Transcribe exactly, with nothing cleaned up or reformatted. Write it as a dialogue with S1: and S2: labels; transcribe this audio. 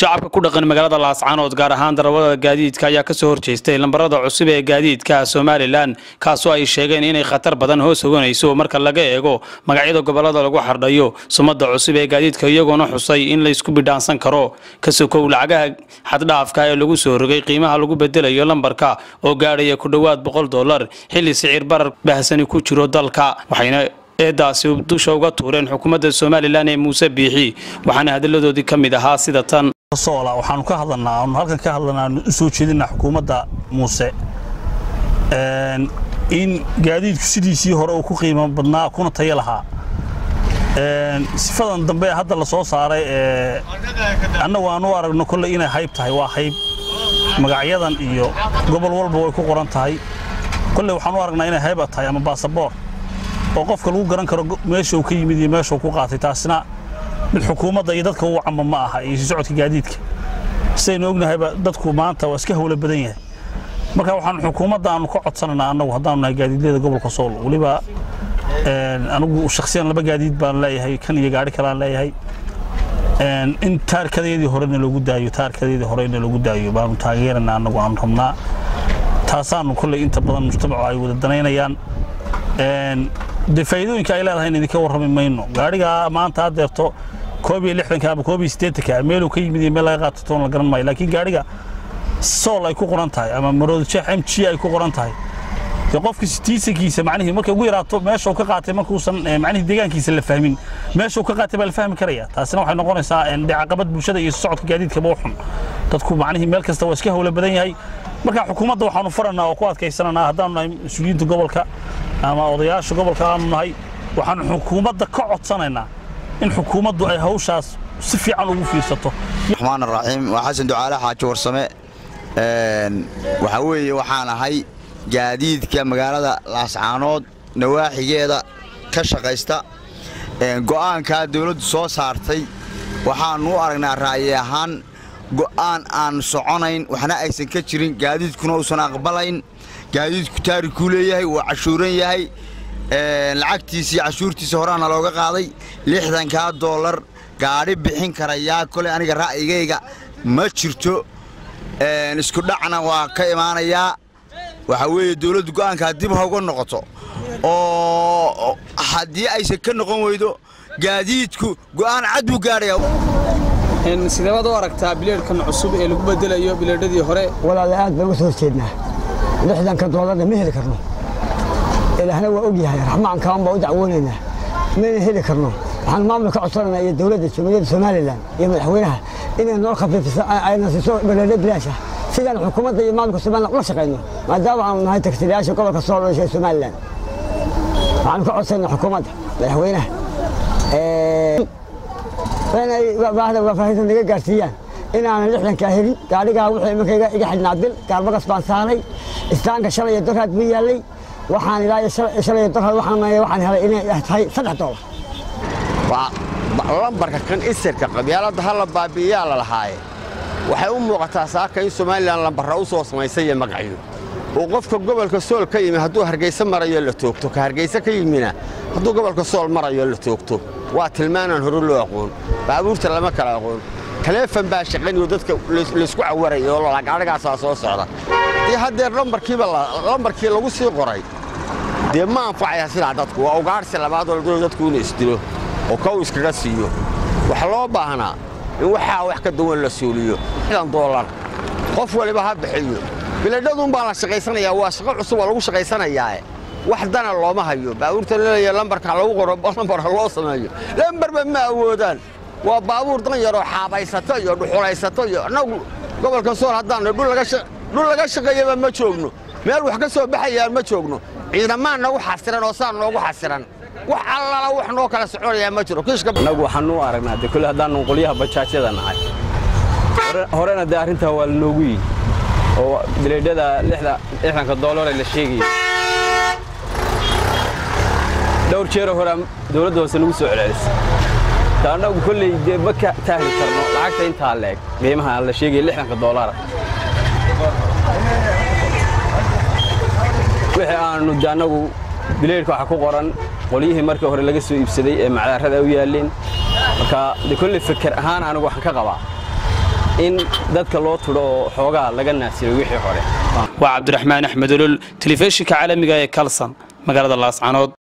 S1: shacabka ku dhaqan magaalada Laascaanood gaar ahaan darawalada gaadiidka ayaa ka soo horjeestay lambarada cusub ee gaadiidka Soomaaliland kaasoo ay sheegeen inay khatar badan hoos uganayso marka laga eego magacyada gobolada lagu xardhayo sumada cusub ee gaadiidka iyagoona xusay in la isku bidhaansan karo kasoo lacagaha xad dhaafka ee lagu soo rogay qiimaha lagu bedelayo lambarka oo gaaraya ku dhawaad boqol dollar xilli sicir barar baahsan ku jiro dalka waxayna eedaasi dusha uga tuureen xukuumadda Soomaaliland ee Muuse Biixi waxaana hadaladoodii kamid ahaa sida tan
S2: soola waxaan ka hadlanaa oo halkan ka hadlanaa soo jeedina xukuumadda Muuse een in gaadiidku sidiisii hore uu ku qiimo badnaa kuna tayo lahaa een sifadan dambe hadda la soo saaray ee annagu aanu aragno kulli inay hayb tahay waa hayb magacyadan iyo gobol walba way ku qoran tahay kulli waxaan u aragnaa inay hayb tahay ama passport oo qofka lagu garan karo meesha uu ka yimid iyo meesha uu ku qaatay taasina mid xukuumadda iyo dadka uu camba ma aha iyo socodka gaadiidka sayna ognahay dadku maanta waa iska hawla badan yahay marka waxaan xukuumadda aanu ka codsananaa annagu haddaan nahay gaadiidleyda gobolka Sool waliba een anigu shakhsiyan laba gaadiid baan leeyahay kan iyo gaari kale aan leeyahay een in taarkadeedii horena lagu daayo taarkadeedii horena lagu daayo baan taageeranaa annagu aan rabnaa taasaanu kulli inta badan mujtamaca ay wada danaynayaan een difaa'iidooyinka ay leedahay in idinka warrami mayno gaariga maanta adeerto koob iyo lixdan ka ama koob iyo siddeetan ka meel uu ka yimid meel laga qaato toon la garan maayo laakiin gaariga Sool ay ku qoran tahay ama Marood Sheekh M G ay ku qoran tahay ee qofka sidiisankiisa macnaheedu markay ugu yaraato meesha uu ka qaatay markuu san macnaheedu deegaankiisa la fahmin meesha uu ka qaatay baa la fahmi karaya taasina waxay noqonaysaa in caqabad bulshada iyo socodka gaadiidka buu xun dadku macnaheedu meel kasta waa iska hawla badan yahay marka xukuumadda waxaanu faranaa oo ku adkaysananaa haddaan nahay mas'uuliyiinta gobolka ama odayaasha gobolka aanu nahay waxaan xukuumadda ka codsanaynaa in xukuumaddu ay hawshaas si fiican ugu fiirsato
S3: Rahmaan Rahiim waa Xasan Ducaale Xaaji Warsame een waxa weeye waxaan ahay gaadiidka magaalada Laascaanood nawaaxigeeda ka shaqeysta een go'aanka dawladdu soo saartay waxaan u aragnaa ra'yi ahaan go'aan aan soconayn waxna aysan ka jirin gaadiidkuna uusan aqbalayn gaadiidku taariikhu leeyahay waa cashuuran yahay ee lacagtiisa iyo cashuurtiisa horana looga qaaday lixdan ka dollar gaari bixin karaya kale aniga ra'yigayga ma jirto ee isku dhacna waa ka imaanaya waxa weeye dawladdu go'aanka dib uga noqoto oo hadii aysan ka noqon weydo gaadiidku go'aan cad buu gaaraya
S1: in sidaba oo aragtaa bileedkan cusub ee lagu bedelayo bileedadii hore
S4: walaal aad baan u soo jeednaa lixdan ka dollar ma heli karno ilaahna waa og yahay raxmaan kaan baa u dacwoonaynaa ma heli karno waxaan maamulka codsanaa iyo dawladda Jamhuuriyadda Soomaaliland iyo madaxweynaha inay noo khafiifiso ayna soo bileed bilaasha sidaan xukuumadda iyo maamulka Soomaaliland la shaqeyno maadaama aan nahay taksiilayaasha gobolka Sool ee Soomaaliland waxaan ka codsanaa xukuumadda madaxweynaha ee inay baahda wafaahinta naga gaarsiiyaan inaan lixdan ka helin gaariga wixii markayga iga xidhnaa bil gaarbagas baan saaray istaanka shalay dooraad buu yaalay waxaan ilaa shalay dooraad waxaan waxaan helay inay tahay saddex dollar
S5: waa lambarka kan isirka qabyaalada hal baabiyaa la lahaay waxay u muuqataa saaka in Soomaaliland lambarra u soo samaysay magacyo oo qofka gobolka Sool ka yimid hadduu Hargeysa marayo la toogto ka Hargeysa ka yimina hadduu gobolka Sool marayo la toogto waa tilmaanaan hore loo aqoon baabuurta lama kala aqoon telefoon baa shaqeynaya dadka la isku cawarayo oo la gaarigaas soo socda ee hadda lambarkiiba lambarkii lagu sii qoray de ma anfacaya sida dadku waa ugaarsi labaad oo dadku inay isdilo oo ka iskaga siiyo waxa loo baahnaa in waxa wax ka duwan la suuliyo lixdan dollar qof waliba ha bixiyo biladadu baa la shaqeysanayaa waa shaqo cusub oo lagu shaqeysanayaa wax dana looma hayo baabuurta leeyahay lambarka lagu qoro lambar loo sameeyo lambar ma awoodaan waa baabuur dan yar oo xaabaysato iyo dhuxulaysato iyo anagu gobolka Sool hadaan dhul laga dhul laga shaqeeyay ma joogno meel wax ka soo baxayaan ma joogno ciidamada nagu xasiran oo saan noogu xasiran wax alla wax noo kala soconaya ma jiro kiishka
S6: anagu waxaan u aragnaa de kulli hadaan qoliyaha bajaajyada nahay horena de arinta waa loogu yiri oo bileedada lixdan ka dollar la sheegay dhowr jeer hore dawladda hoose lagu soo celeysay taanagu kulli de baka taahil karno lacagta inta leeg qiimaha la sheegay lixdan ka dollar wixii aanu daanagu bileedka waxa ku qoran qoliyihii markii hore laga soo iibsaday ee macdarada u yaaleen marka de kulli fikir ahaan anigu waxaan ka qabaa in dadka loo tudho oo xoogaa laga naasiray wixii hore
S1: waa cabdiraxmaan axmed olol telefishinka caalamiga ee kalsan magaalada laascaanood